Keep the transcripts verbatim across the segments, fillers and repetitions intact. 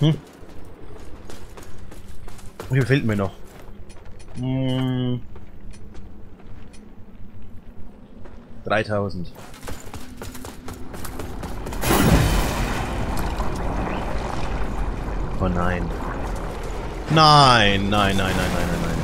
Hm. Wie viel fehlt mir noch? Hm. dreitausend. Oh nein. Nein, nein, nein, nein, nein, nein, nein.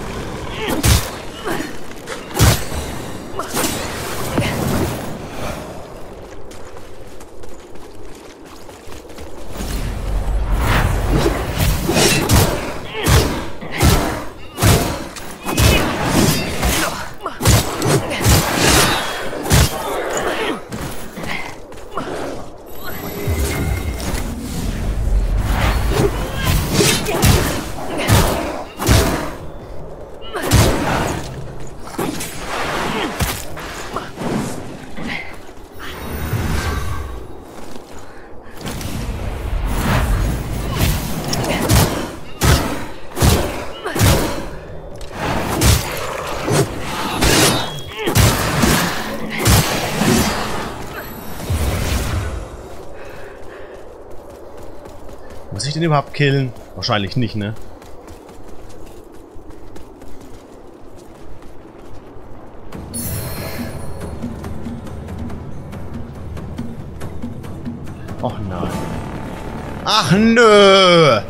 Muss ich den überhaupt killen? Wahrscheinlich nicht, ne? Och nein. Ach nö!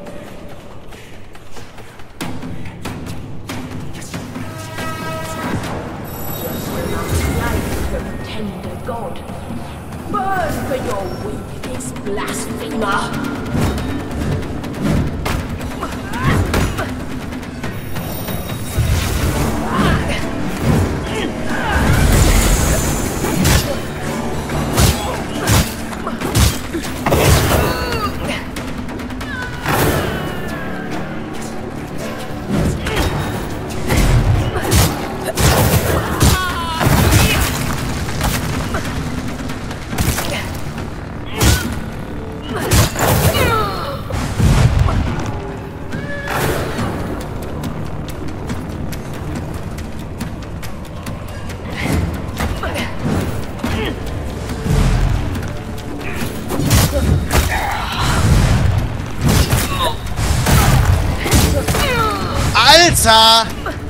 Alter!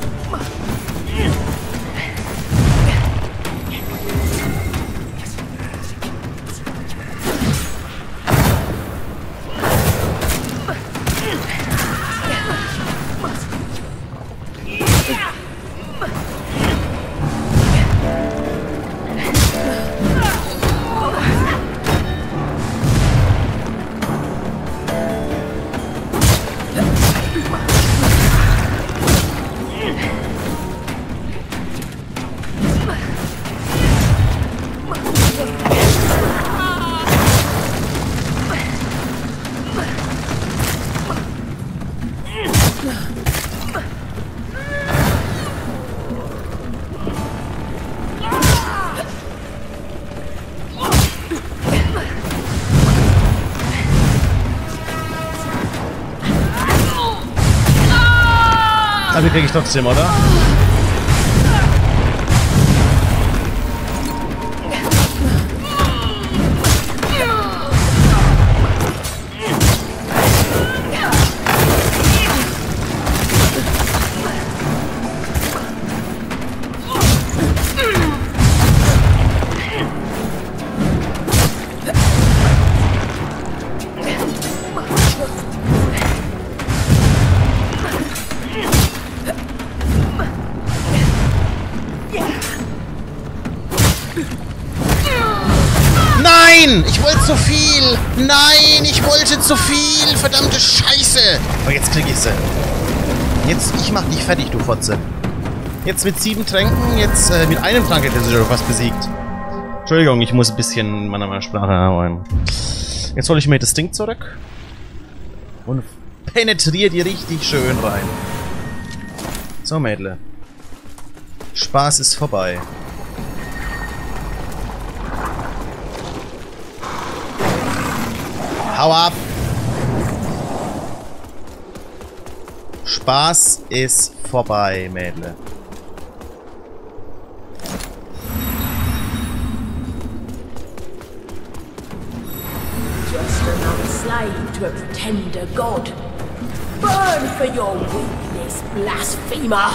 Aber die kriege ich trotzdem, oder? Nein! Ich wollte zu viel! Nein! Ich wollte zu viel! Verdammte Scheiße! Aber jetzt krieg ich sie. Jetzt, ich mach dich fertig, du Fotze. Jetzt mit sieben Tränken, jetzt äh, mit einem Trank hätte sie schon fast besiegt. Entschuldigung, ich muss ein bisschen meiner, meiner Sprache arbeiten. Jetzt hole ich mir das Ding zurück. Und penetriere die richtig schön rein. So, Mädle. Spaß ist vorbei. Hau ab! Spaß ist vorbei, Mädle. just another slave to a pretender god. Burn for your weakness, blasphemer!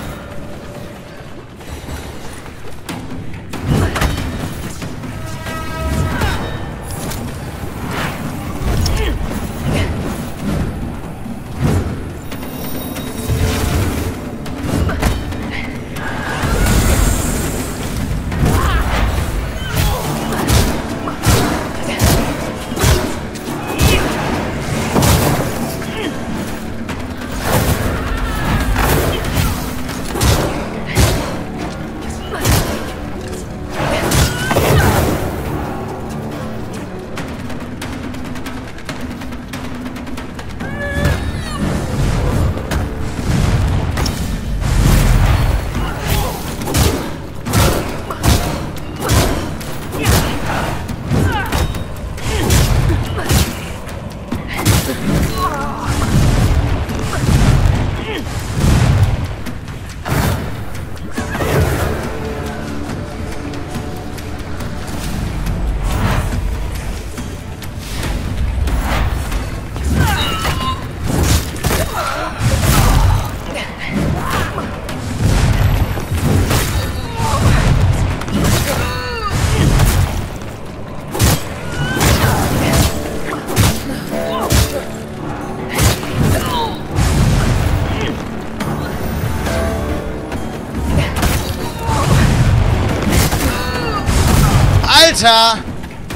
Alter!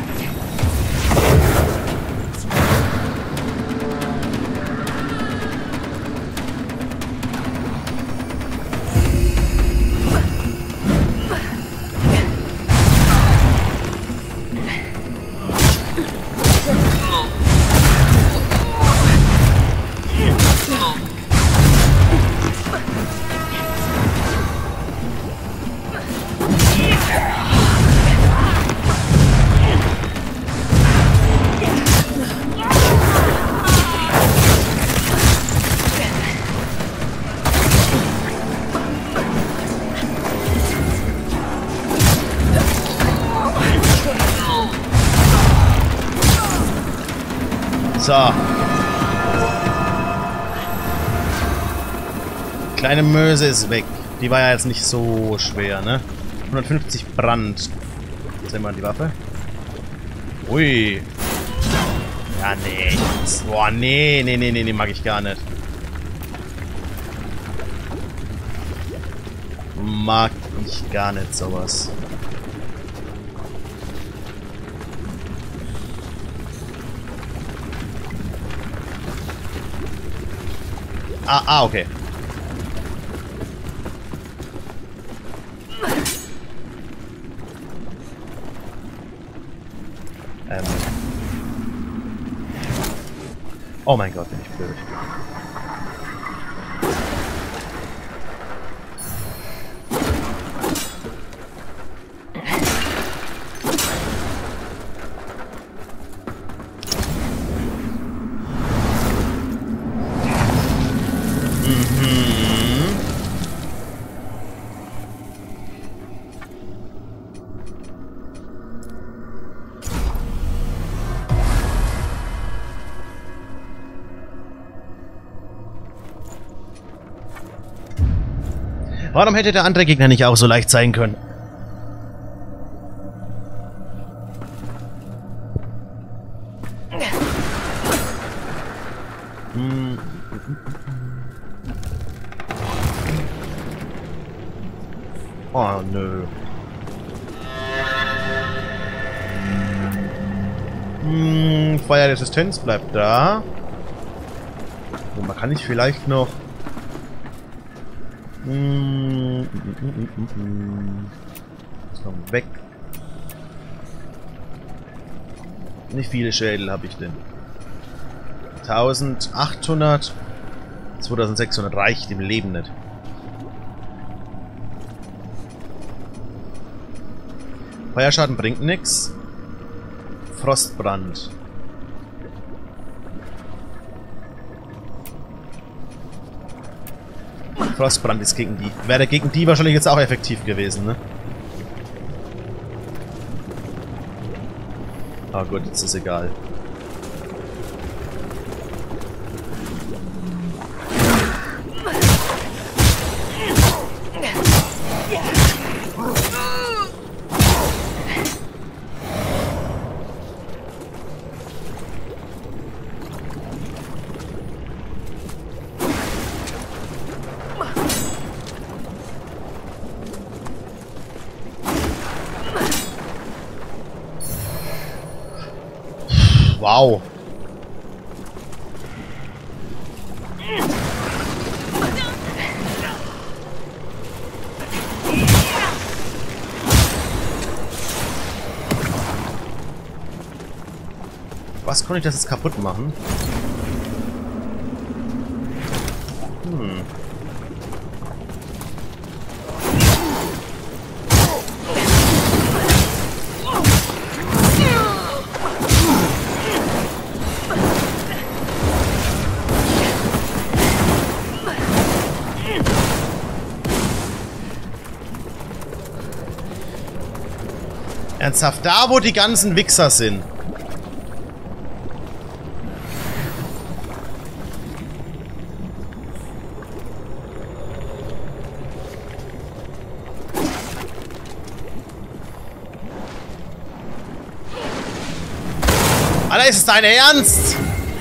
So. Kleine Möse ist weg. Die war ja jetzt nicht so schwer, ne? hundertfünfzig Brand. Sehen wir mal die Waffe. Ui. Ja, nee. Boah, nee, nee, nee, nee, nee, mag ich gar nicht. Mag ich gar nicht sowas. Ah, ah, okay. Ähm. Oh mein Gott, bin ich blöd. Warum hätte der andere Gegner nicht auch so leicht sein können? Hm. Oh, nö. Hm, Feuerresistenz bleibt da. Und man kann nicht vielleicht noch... Hm, das kommt weg. Wie viele Schädel habe ich denn? eintausendachthundert. zweitausendsechshundert reicht im Leben nicht. Feuerschaden bringt nichts. Frostbrand. Frostbrand ist gegen die. Wäre gegen die wahrscheinlich jetzt auch effektiv gewesen, ne? Ah gut, jetzt ist egal. wow. Was konnte ich das jetzt kaputt machen? Hm. Ernsthaft, da wo die ganzen Wichser sind. Alter, ist es dein Ernst?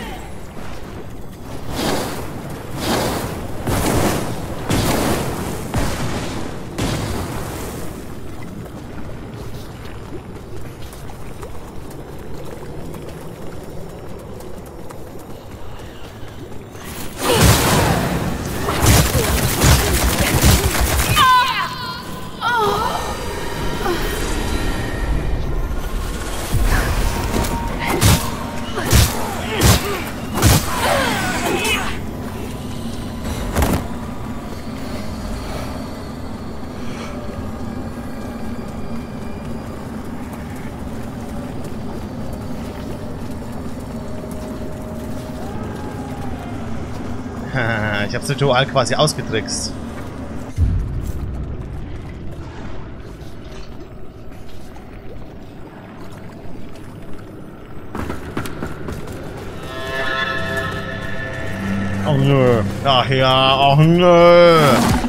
Ich hab's Ritual quasi ausgetrickst. Oh nö. Ach ja, oh nö.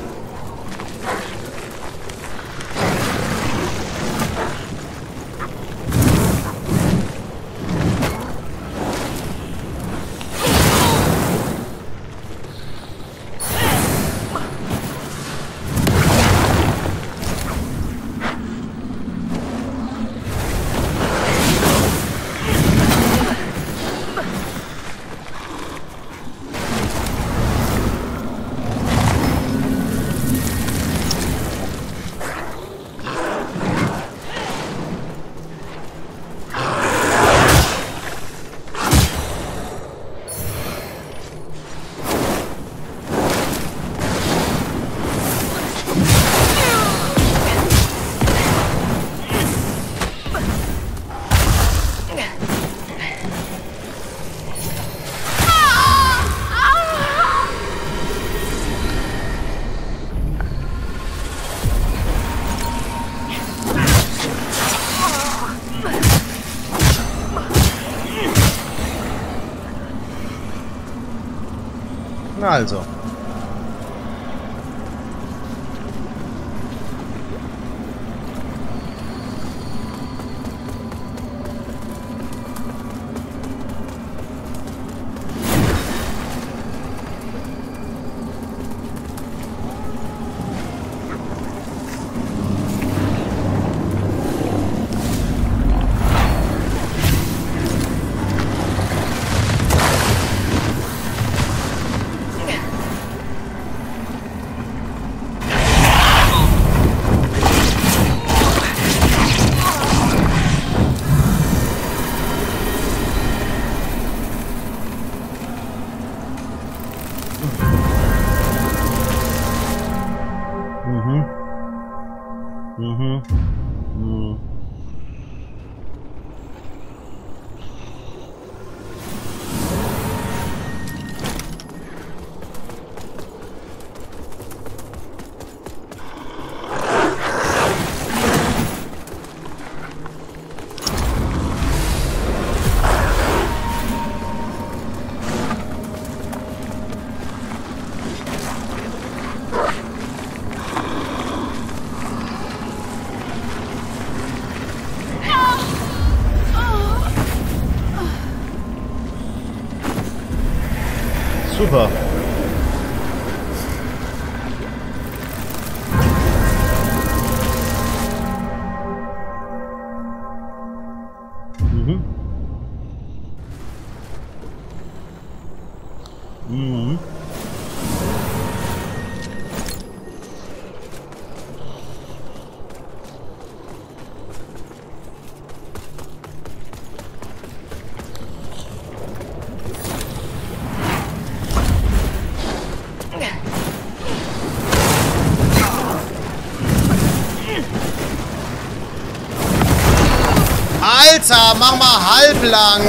Na also. Mhm. Mhm. Mhm. Super. Mhm. Alter, mach mal halblang.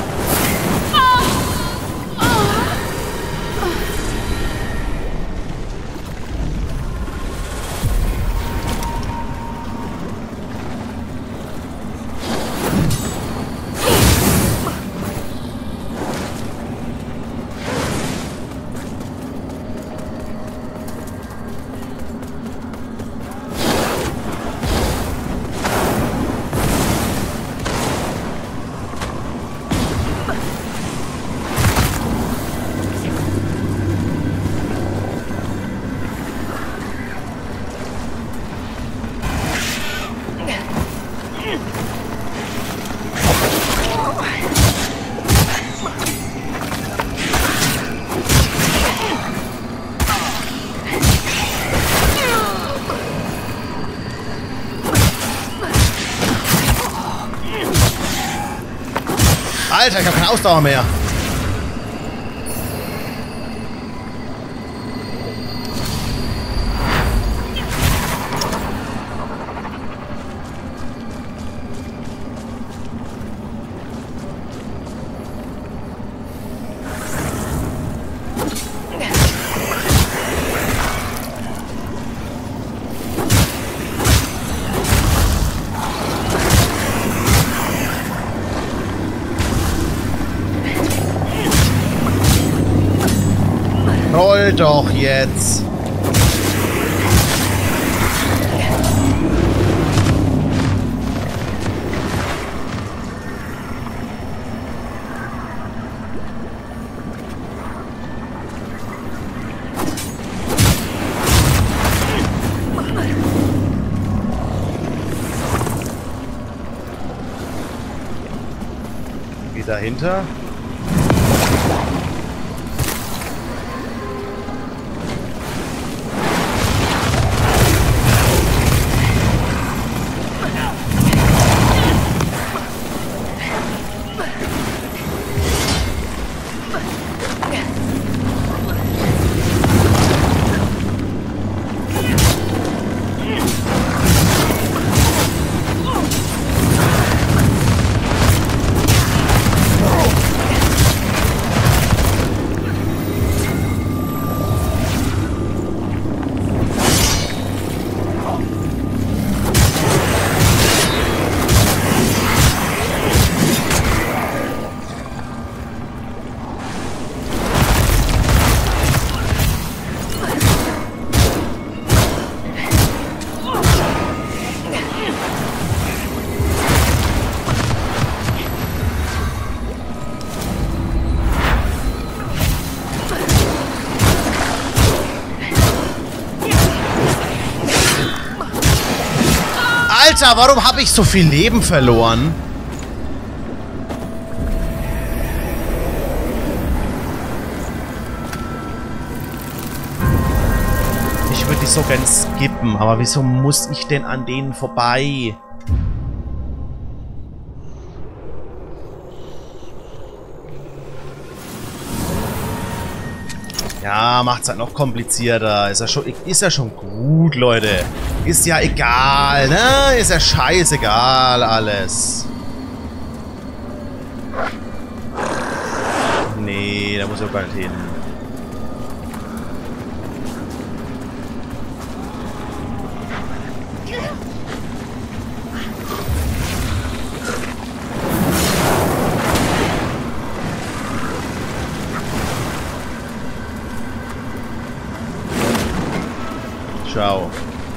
Alter, ich habe keine Ausdauer mehr. Roll doch jetzt. Wie dahinter? Alter, warum habe ich so viel Leben verloren? Ich würde die so gern skippen, aber wieso muss ich denn an denen vorbei? Ja, macht's halt noch komplizierter. Ist ja schon, ist ja schon gut, Leute. Ist ja egal, ne? Ist ja scheißegal alles. Nee, da muss ich auch gar nicht hin. Ciao.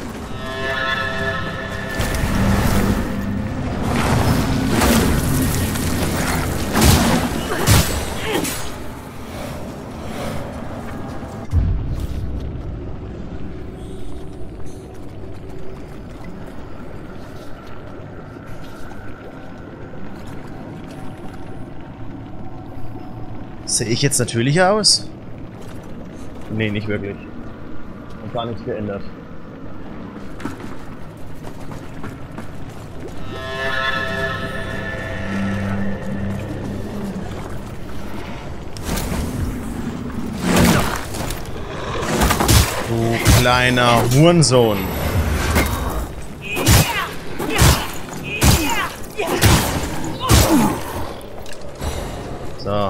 Sehe ich jetzt natürlich aus? Nee, nicht wirklich. Und gar nichts geändert. Du kleiner Hurensohn. So.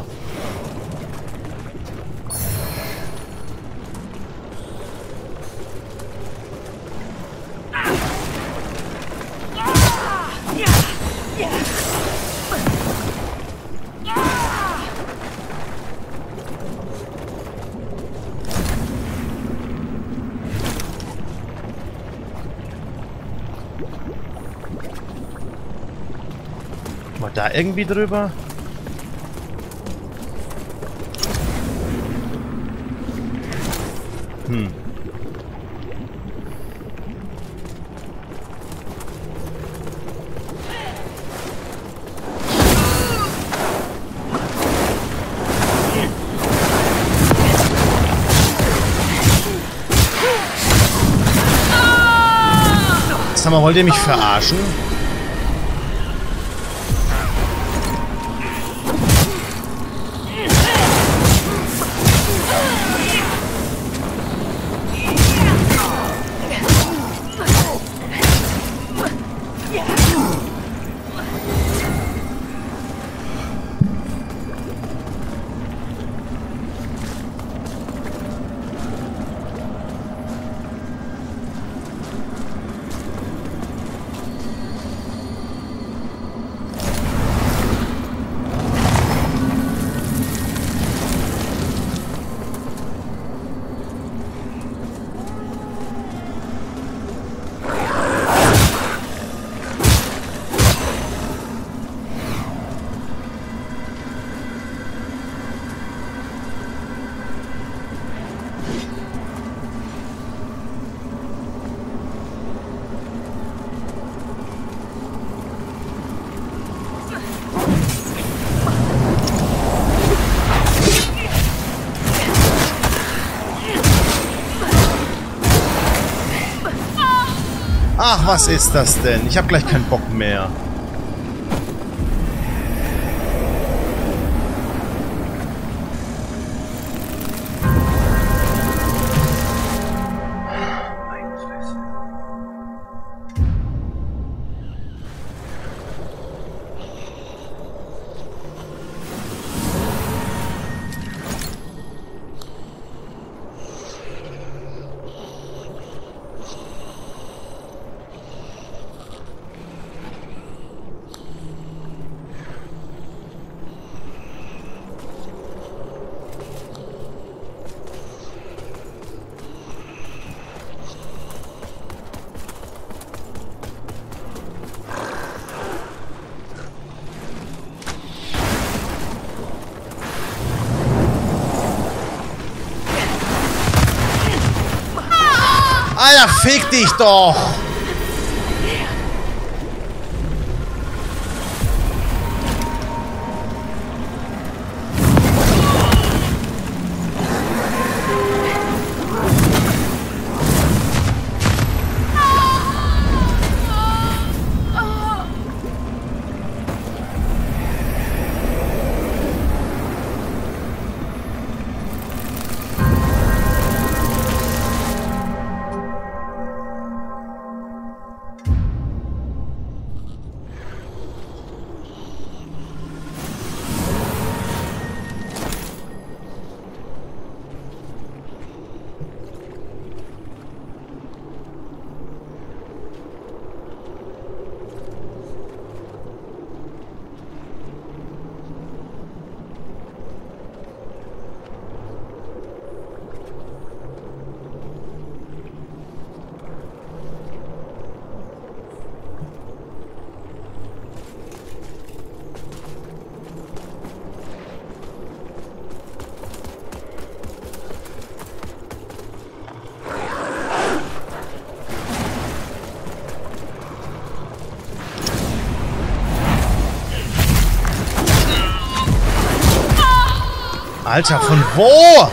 Mal da irgendwie drüber? Hm. Sag mal, wollt ihr mich verarschen? Ach, was ist das denn? Ich habe gleich keinen Bock mehr. Alter, fick dich doch! Alter, von wo?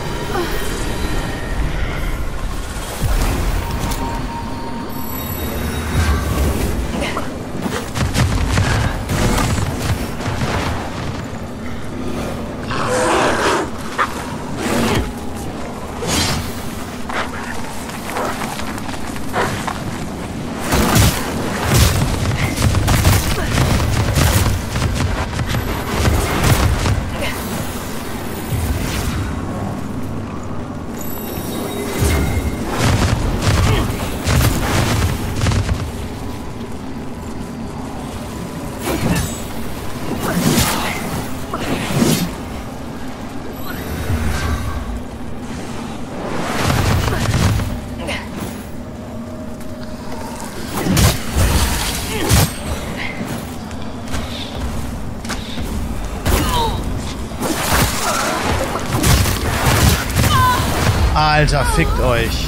Alter, fickt euch.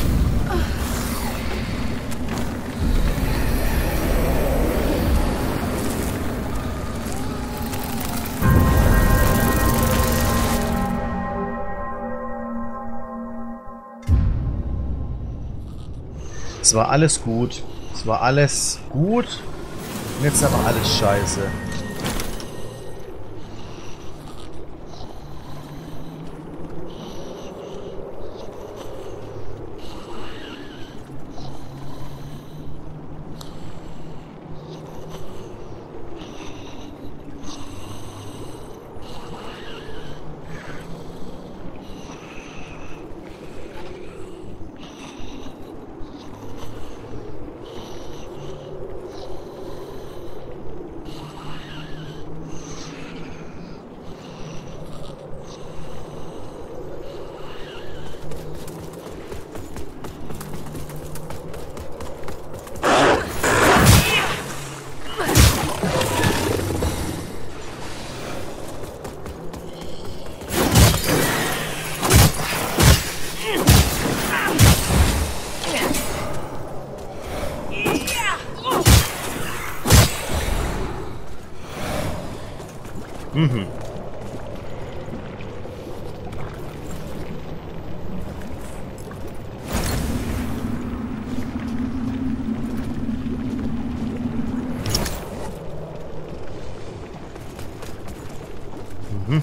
Es war alles gut. Es war alles gut. Und jetzt aber alles scheiße. Mhm. Mhm.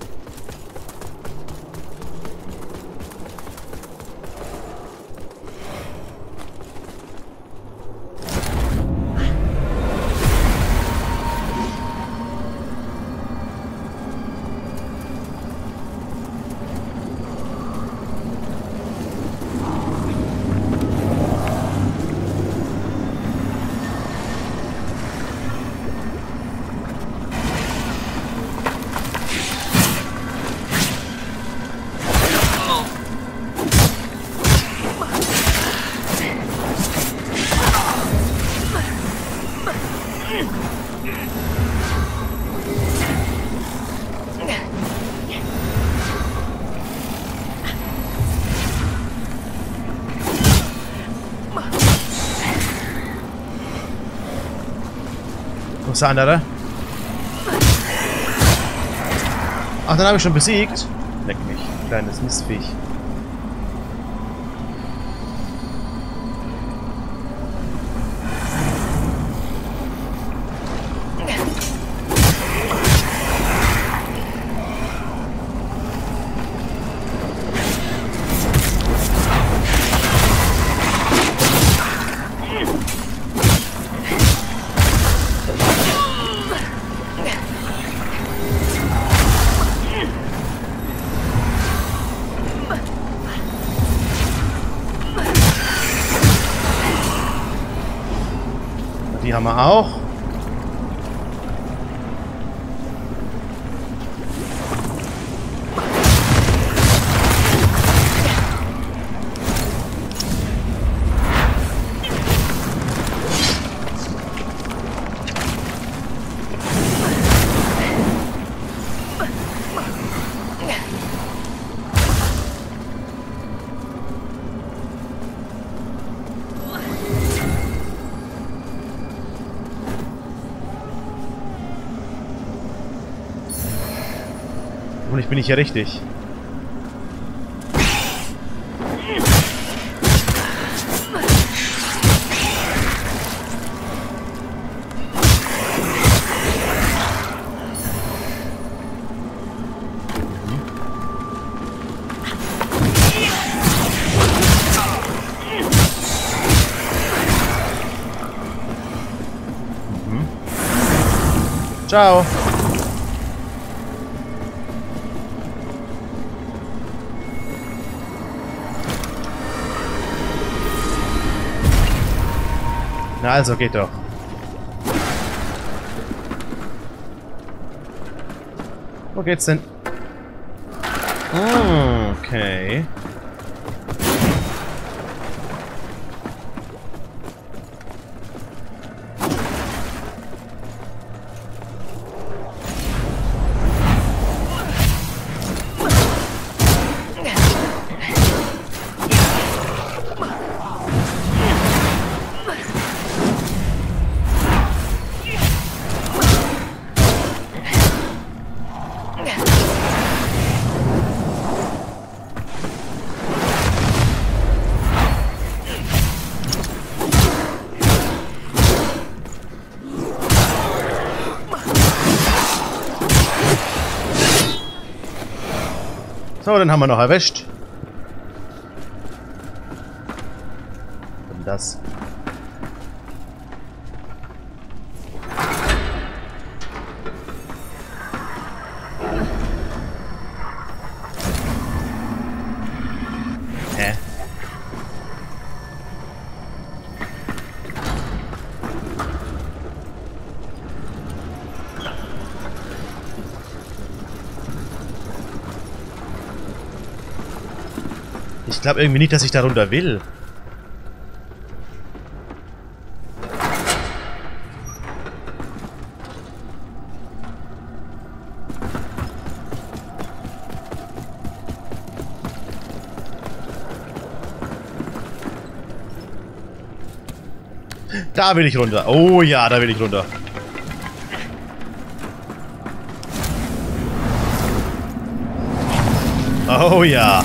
Wo ist der andere? Ach, den habe ich schon besiegt. Leck mich, kleines Mistviech. Die haben wir auch. Und ich bin nicht hier richtig. Mhm. Ciao. Na also, geht doch. Wo geht's denn? Ah, okay. So, dann haben wir noch erwischt. Und das. Hä? Ich glaube irgendwie nicht, dass ich darunter will. Da will ich runter. Oh ja, da will ich runter. Oh ja.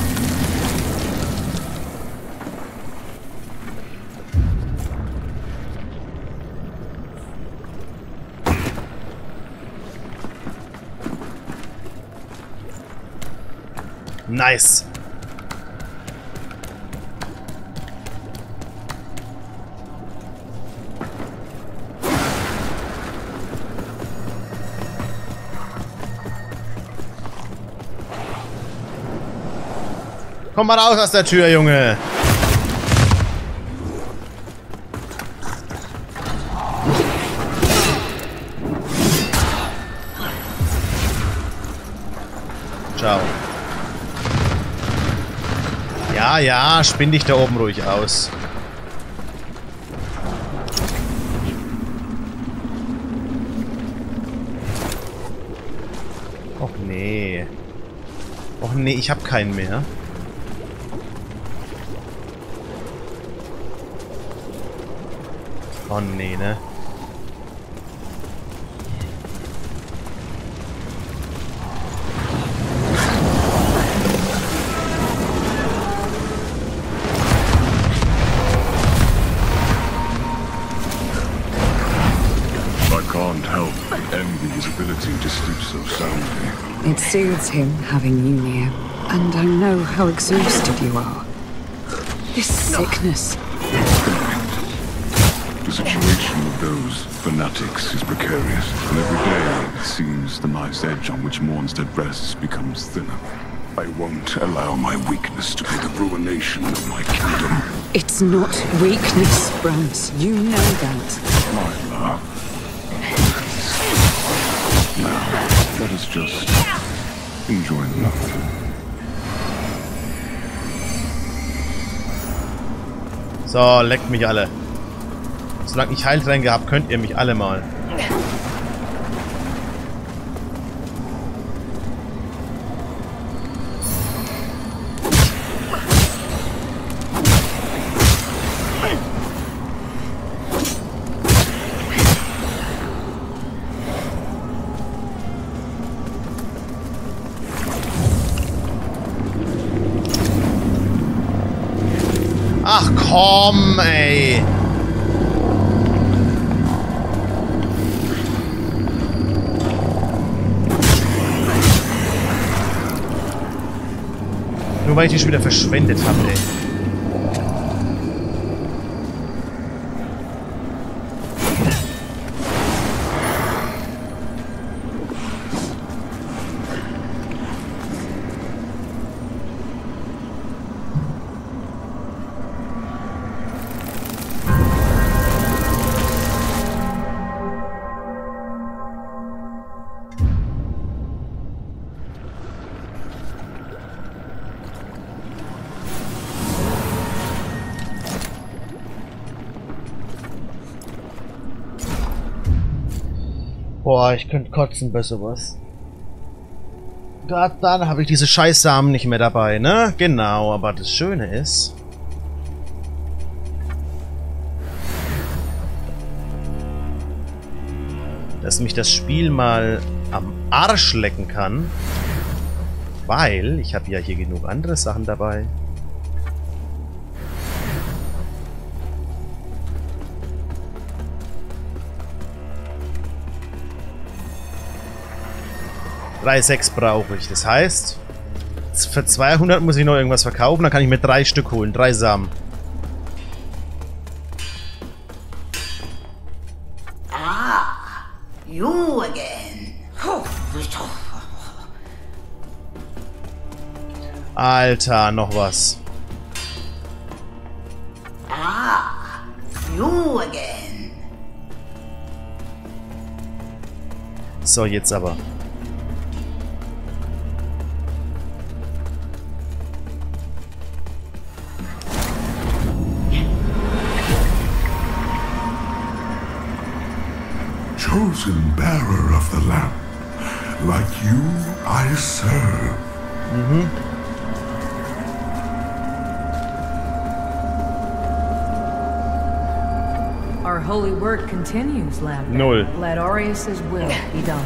Nice. Komm mal raus aus der Tür, Junge. Ciao. Ja, ja, spinn dich da oben ruhig aus. Och nee. Och nee, ich hab keinen mehr. Oh nee, ne? His ability to sleep so soundly. It soothes him having you near, and I know how exhausted you are. This sickness. The situation of those fanatics is precarious, and every day it seems the knife's edge on which Mornstead rests becomes thinner. I won't allow my weakness to be the ruination of my kingdom. It's not weakness, Brant. You know that. My love. Now, let us just enjoy the night. So, leckt mich alle. Solange ich Heiltränke habe, könnt ihr mich alle mal. Ach komm, ey. Nur weil ich die schon wieder verschwendet habe, ey. Boah, ich könnte kotzen bei sowas. Gerade dann habe ich diese Scheißsamen nicht mehr dabei, ne? Genau, aber das Schöne ist... dass mich das Spiel mal am Arsch lecken kann. Weil ich habe ja hier genug andere Sachen dabei. drei Komma sechs brauche ich. Das heißt, Für zweihundert muss ich noch irgendwas verkaufen, dann kann ich mir drei Stück holen, drei Samen. Ah, you again. Alter, noch was. Ah, you again. So, jetzt aber. Chosen bearer of the lamp, like you I serve. Mhm. Our holy work continues, Lamb. Null. Let Aureus' will be done.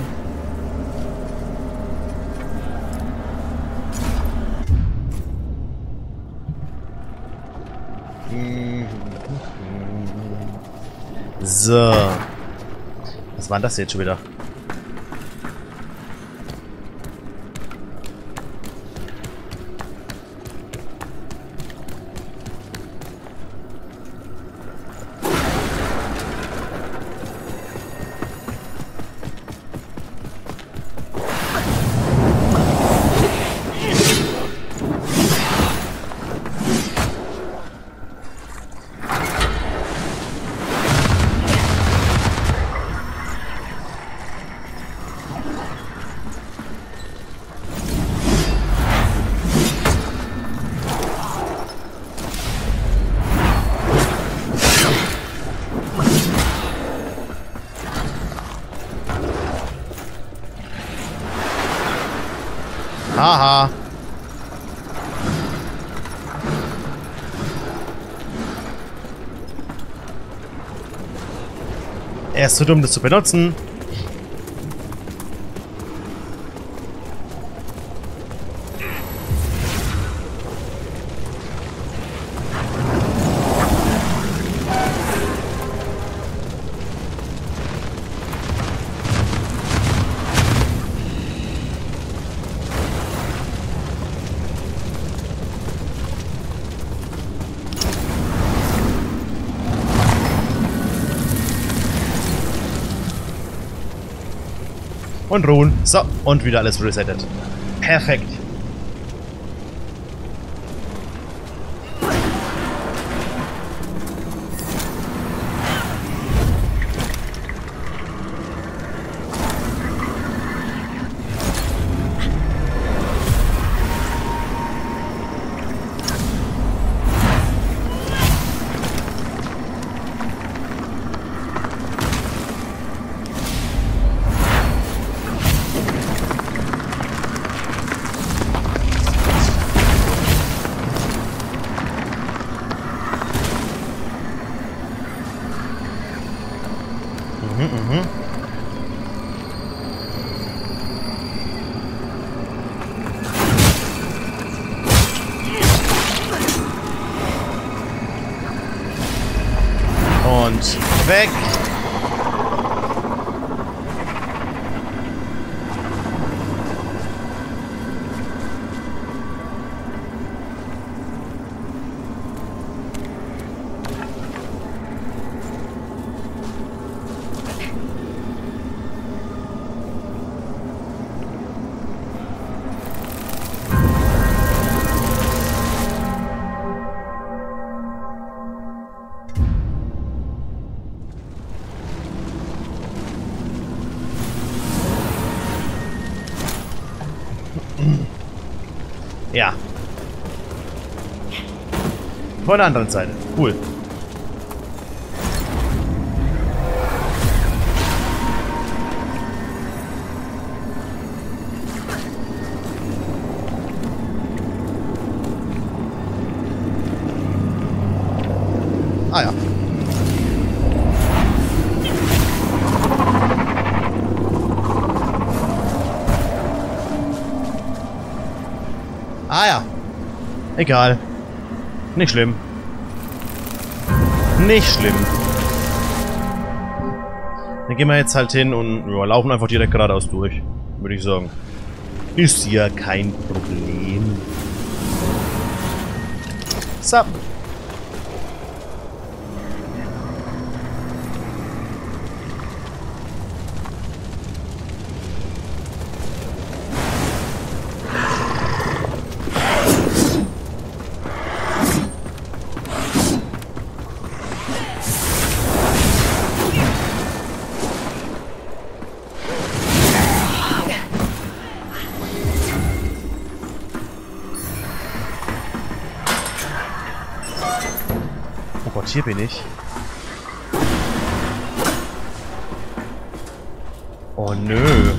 So. Was war denn das jetzt schon wieder? Haha. Er ist zu dumm, das zu benutzen. Und ruhen. So, und wieder alles resettet. Perfekt. Mhm. Und weg. Ja. Von der anderen Seite. Cool. Ah ja. Ah ja. Egal. Nicht schlimm. Nicht schlimm. Dann gehen wir jetzt halt hin und ja, laufen einfach direkt geradeaus durch. Würde ich sagen. Ist ja kein Problem. So. Oh Gott, hier bin ich. Oh nö.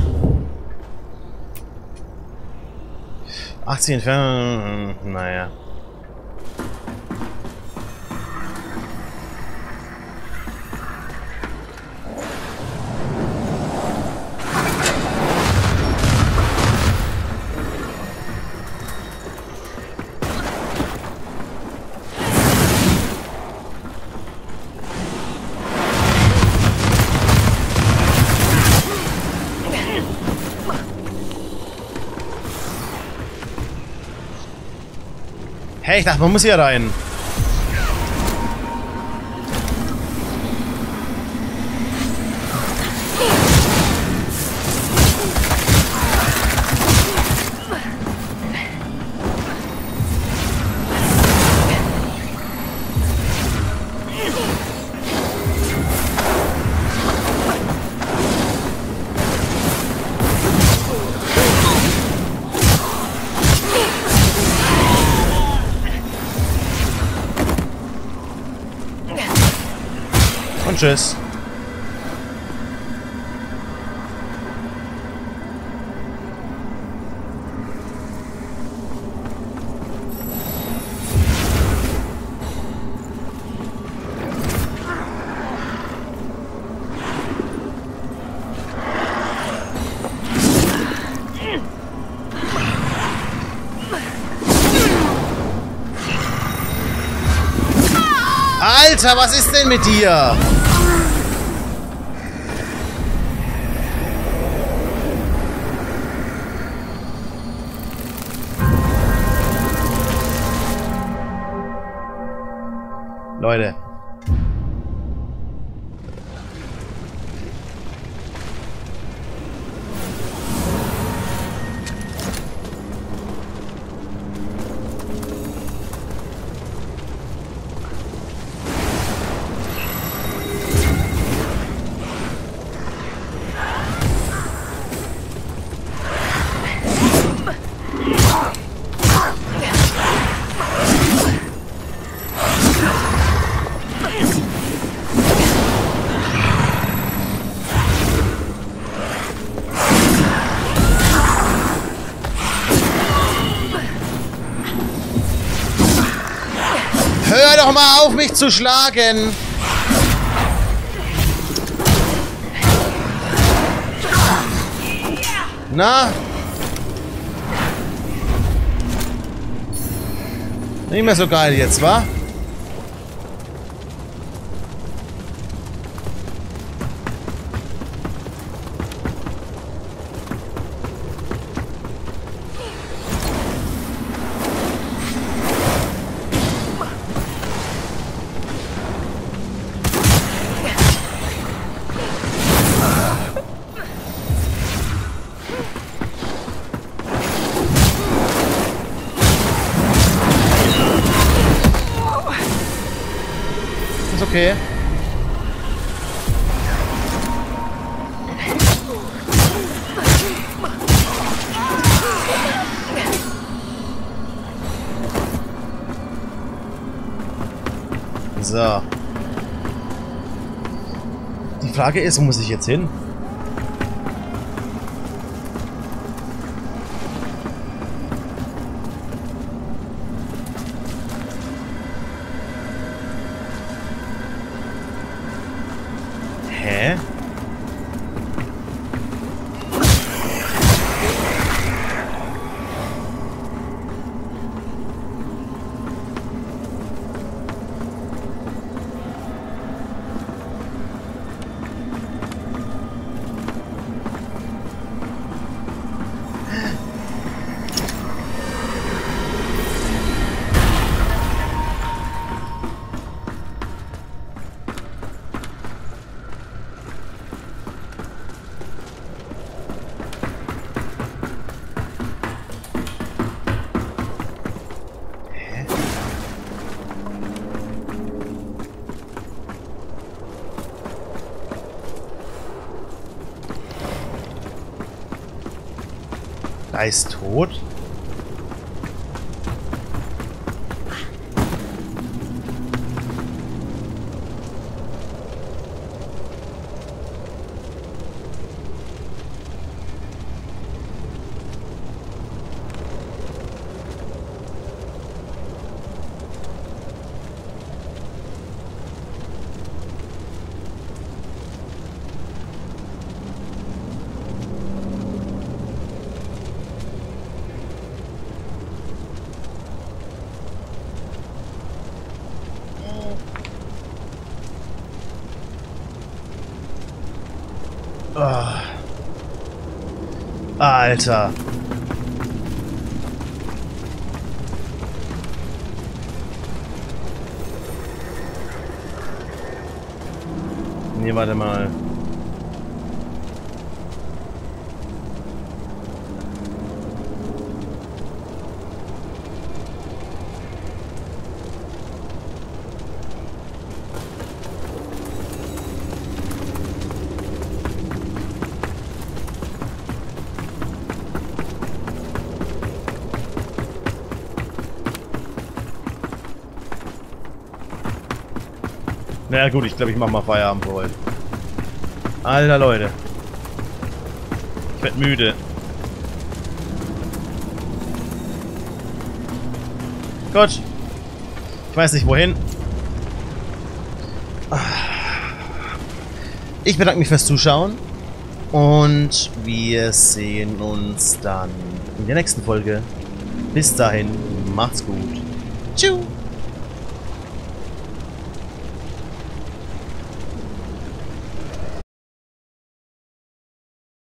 achtzehn Entfernung. Naja. Hey, ich dachte, man muss hier rein. Und tschüss. Alter, was ist denn mit dir? Leute. Hör doch mal auf, mich zu schlagen! Na? Nicht mehr so geil jetzt, wa? Okay. So. Die Frage ist, wo muss ich jetzt hin? Hä? Geist tot? Oh. Alter. Nee, warte mal. Na ja, gut, ich glaube, ich mache mal Feierabend für heute. Alter Leute. Ich werd müde. Gut. Ich weiß nicht wohin. Ich bedanke mich fürs Zuschauen. Und wir sehen uns dann in der nächsten Folge. Bis dahin, macht's gut. Tschüss.